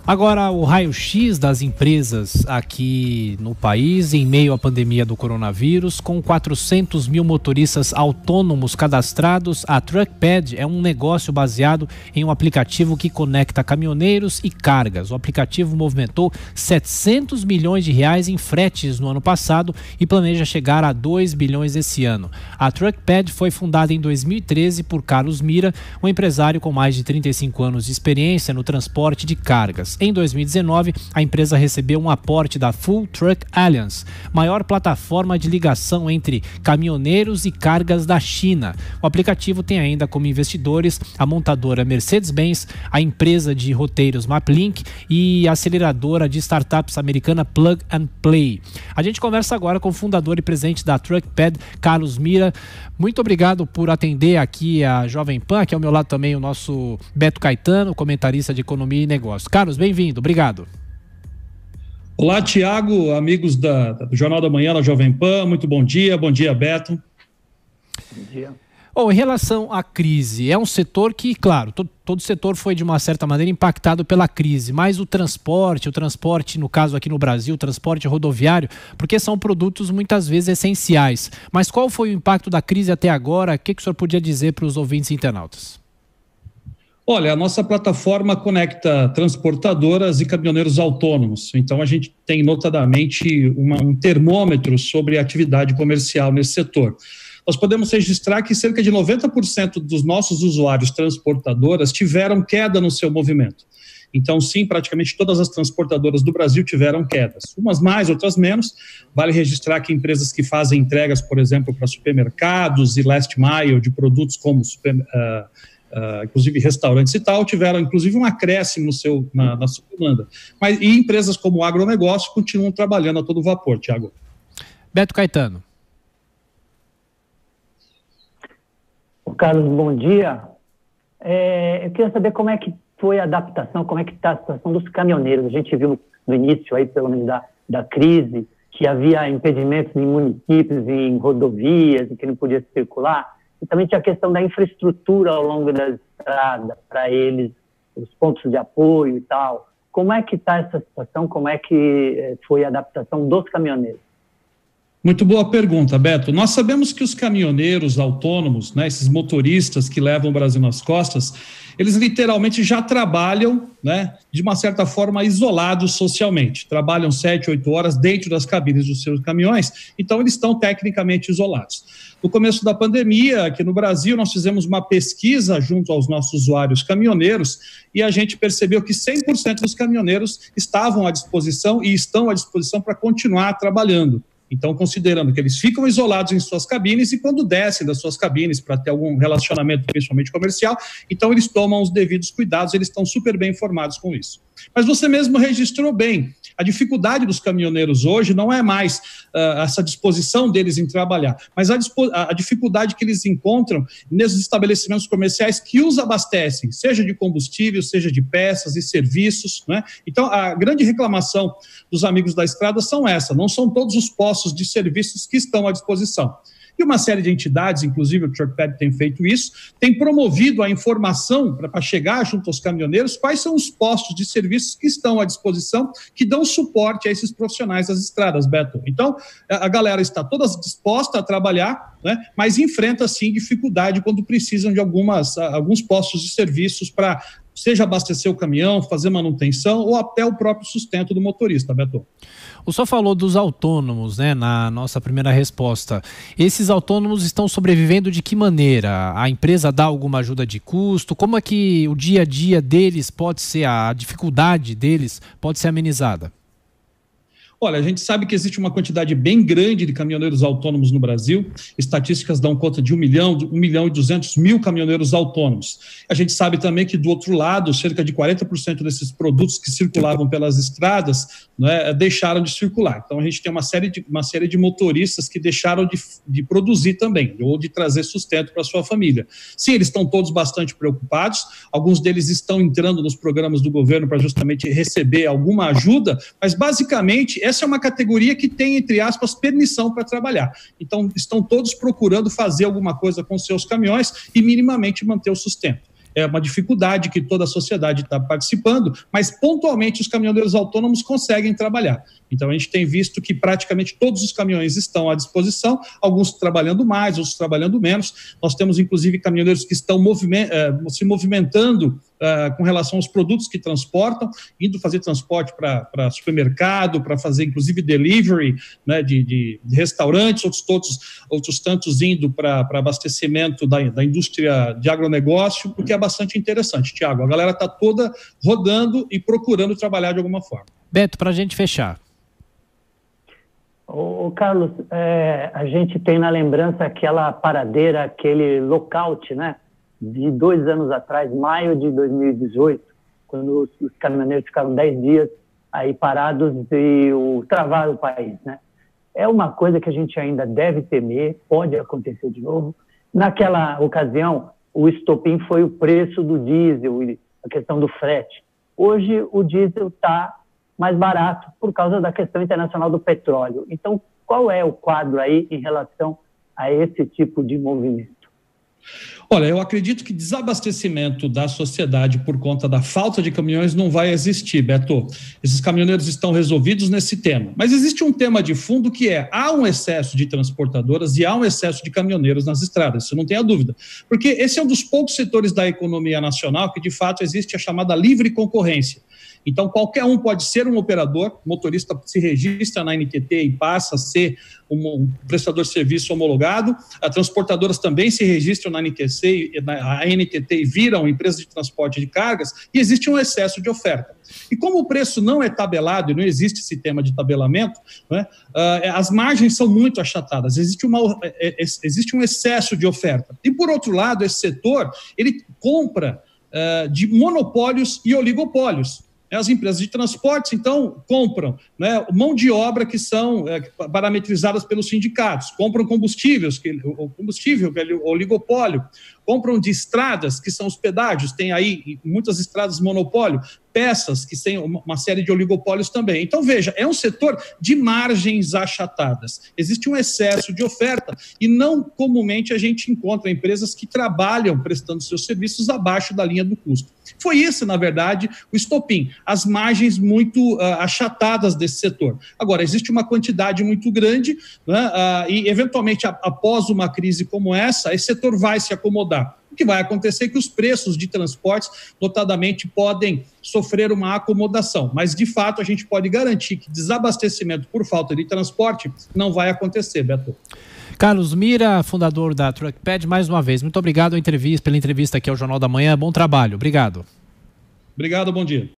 Agora, o raio-x das empresas aqui no país, em meio à pandemia do coronavírus, com 400 mil motoristas autônomos cadastrados, a TruckPad é um negócio baseado em um aplicativo que conecta caminhoneiros e cargas. O aplicativo movimentou 700 milhões de reais em fretes no ano passado e planeja chegar a 2 bilhões esse ano. A TruckPad foi fundada em 2013 por Carlos Mira, um empresário com mais de 35 anos de experiência no transporte de cargas. Em 2019, a empresa recebeu um aporte da Full Truck Alliance, maior plataforma de ligação entre caminhoneiros e cargas da China. O aplicativo tem ainda como investidores a montadora Mercedes-Benz, a empresa de roteiros Maplink e a aceleradora de startups americana Plug and Play. A gente conversa agora com o fundador e presidente da TruckPad, Carlos Mira. Muito obrigado por atender aqui a Jovem Pan, aqui ao meu lado também o nosso Beto Caetano, comentarista de economia e negócios. Carlos, bem-vindo, obrigado. Olá, Tiago, amigos do Jornal da Manhã da Jovem Pan, muito bom dia Beto. Bom dia. Em relação à crise, é um setor que, claro, todo setor foi de uma certa maneira impactado pela crise, mas o transporte, no caso aqui no Brasil, o transporte rodoviário, porque são produtos muitas vezes essenciais. Mas qual foi o impacto da crise até agora? O que o senhor podia dizer para os ouvintes e internautas? Olha, a nossa plataforma conecta transportadoras e caminhoneiros autônomos. Então, a gente tem notadamente um termômetro sobre a atividade comercial nesse setor. Nós podemos registrar que cerca de 90% dos nossos usuários transportadoras tiveram queda no seu movimento. Então, sim, praticamente todas as transportadoras do Brasil tiveram quedas. Umas mais, outras menos. Vale registrar que empresas que fazem entregas, por exemplo, para supermercados e last mile de produtos como inclusive restaurantes e tal, tiveram inclusive um acréscimo na sua demanda. E empresas como o agronegócio continuam trabalhando a todo vapor, Tiago. Beto Caetano. Carlos, bom dia. Eu queria saber como é que foi a adaptação, como é que está a situação dos caminhoneiros. A gente viu no início, aí, pelo menos da crise, que havia impedimentos em municípios, em rodovias, e que não podia circular. E também tinha a questão da infraestrutura ao longo da estrada, para eles, os pontos de apoio e tal. Como é que está essa situação? Como é que foi a adaptação dos caminhoneiros? Muito boa pergunta, Beto. Nós sabemos que os caminhoneiros autônomos, né, esses motoristas que levam o Brasil nas costas, eles literalmente já trabalham, né, de uma certa forma isolados socialmente. Trabalham 7, 8 horas dentro das cabines dos seus caminhões, então eles estão tecnicamente isolados. No começo da pandemia, aqui no Brasil, nós fizemos uma pesquisa junto aos nossos usuários caminhoneiros e a gente percebeu que 100% dos caminhoneiros estavam à disposição e estão à disposição para continuar trabalhando. Então, considerando que eles ficam isolados em suas cabines e quando descem das suas cabines para ter algum relacionamento, principalmente comercial, então eles tomam os devidos cuidados, eles estão super bem informados com isso. Mas você mesmo registrou bem, a dificuldade dos caminhoneiros hoje não é mais essa disposição deles em trabalhar, mas a dificuldade que eles encontram nesses estabelecimentos comerciais que os abastecem, seja de combustível, seja de peças e serviços, né? Então, a grande reclamação dos amigos da estrada são essa, não são todos os postos de serviços que estão à disposição. E uma série de entidades, inclusive o TruckPad tem feito isso, tem promovido a informação para chegar junto aos caminhoneiros quais são os postos de serviços que estão à disposição, que dão suporte a esses profissionais das estradas, Beto. Então, a galera está toda disposta a trabalhar, né, mas enfrenta, sim, dificuldade quando precisam de alguns postos de serviços para, seja abastecer o caminhão, fazer manutenção ou até o próprio sustento do motorista, Beto. O senhor falou dos autônomos, né, na nossa primeira resposta. Esses autônomos estão sobrevivendo de que maneira? A empresa dá alguma ajuda de custo? Como é que o dia a dia deles pode ser, a dificuldade deles pode ser amenizada? Olha, a gente sabe que existe uma quantidade bem grande de caminhoneiros autônomos no Brasil. Estatísticas dão conta de 1 milhão e 200 mil caminhoneiros autônomos. A gente sabe também que, do outro lado, cerca de 40% desses produtos que circulavam pelas estradas, né, deixaram de circular. Então, a gente tem uma série de motoristas que deixaram de produzir também, ou de trazer sustento para a sua família. Sim, eles estão todos bastante preocupados. Alguns deles estão entrando nos programas do governo para justamente receber alguma ajuda, mas, basicamente, essa é uma categoria que tem, entre aspas, permissão para trabalhar. Então, estão todos procurando fazer alguma coisa com seus caminhões e minimamente manter o sustento. é uma dificuldade que toda a sociedade está participando, mas pontualmente os caminhoneiros autônomos conseguem trabalhar. Então a gente tem visto que praticamente todos os caminhões estão à disposição, alguns trabalhando mais, outros trabalhando menos. Nós temos inclusive caminhoneiros que estão se movimentando com relação aos produtos que transportam, indo fazer transporte para supermercado, para fazer inclusive delivery, né, de restaurantes, outros tantos indo para abastecimento da indústria de agronegócio, porque é bastante interessante, Tiago. A galera está toda rodando e procurando trabalhar de alguma forma. Beto, para a gente fechar. Ô, Carlos, a gente tem na lembrança aquela paradeira, aquele lockout, né, de 2 anos atrás, maio de 2018, quando os caminhoneiros ficaram 10 dias aí parados e travaram o país, né? É uma coisa que a gente ainda deve temer, pode acontecer de novo. Naquela ocasião, o estopim foi o preço do diesel, a questão do frete. Hoje, o diesel está mais barato por causa da questão internacional do petróleo. Então, qual é o quadro aí em relação a esse tipo de movimento? Olha, eu acredito que desabastecimento da sociedade por conta da falta de caminhões não vai existir, Beto. Esses caminhoneiros estão resolvidos nesse tema. Mas existe um tema de fundo que há um excesso de transportadoras e há um excesso de caminhoneiros nas estradas, isso não tenha dúvida. Porque esse é um dos poucos setores da economia nacional que, de fato, existe a chamada livre concorrência. Então, qualquer um pode ser um operador, o motorista se registra na NTT e passa a ser um prestador de serviço homologado, as transportadoras também se registram na NTT e viram empresas de transporte de cargas, e existe um excesso de oferta. E como o preço não é tabelado e não existe esse tema de tabelamento, né, as margens são muito achatadas, existe um excesso de oferta. E, por outro lado, esse setor, ele compra de monopólios e oligopólios. As empresas de transportes, então, compram, né, mão de obra que são parametrizadas pelos sindicatos, compram combustíveis, o combustível, que é o oligopólio, compram de estradas, que são os pedágios, tem aí muitas estradas monopólio, peças, que têm uma série de oligopólios também. Então, veja, é um setor de margens achatadas. Existe um excesso de oferta e não comumente a gente encontra empresas que trabalham prestando seus serviços abaixo da linha do custo. Foi isso, na verdade, o estopim, as margens muito achatadas desse setor. Agora, existe uma quantidade muito grande, né, e, eventualmente, após uma crise como essa, esse setor vai se acomodar. O que vai acontecer é que os preços de transportes, notadamente, podem sofrer uma acomodação. Mas, de fato, a gente pode garantir que desabastecimento por falta de transporte não vai acontecer, Beto. Carlos Mira, fundador da TruckPad, mais uma vez, muito obrigado pela entrevista aqui ao Jornal da Manhã. Bom trabalho. Obrigado. Obrigado, bom dia.